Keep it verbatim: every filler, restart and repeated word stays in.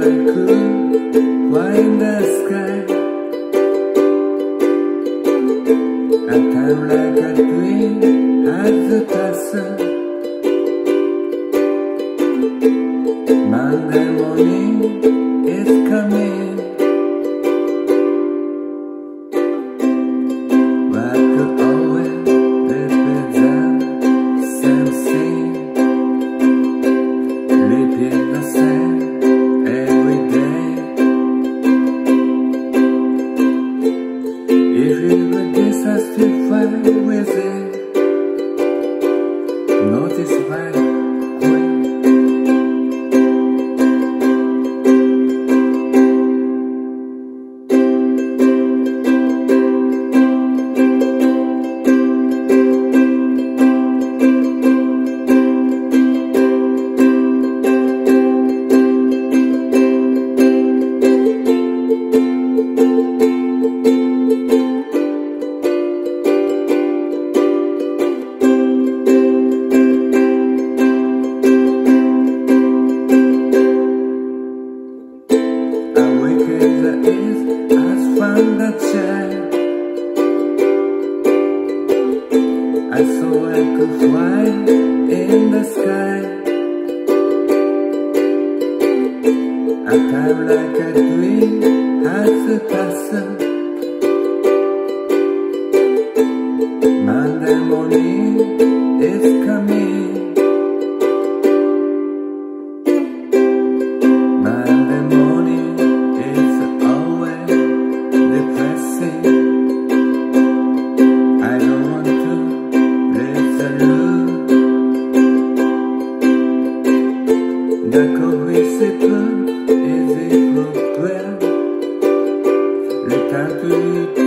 could fly in the sky. A time like a dream has a passed. Monday morning is coming. What could always represent same thing, repeat the same every day. If you were dissatisfied with it, notice why quit. Found a child. I saw I could fly in the sky. A time like a dream has a passed. Monday morning is coming. Monday morning is always depressing. I don't want to break the rule. The cohesive is equal to return to you.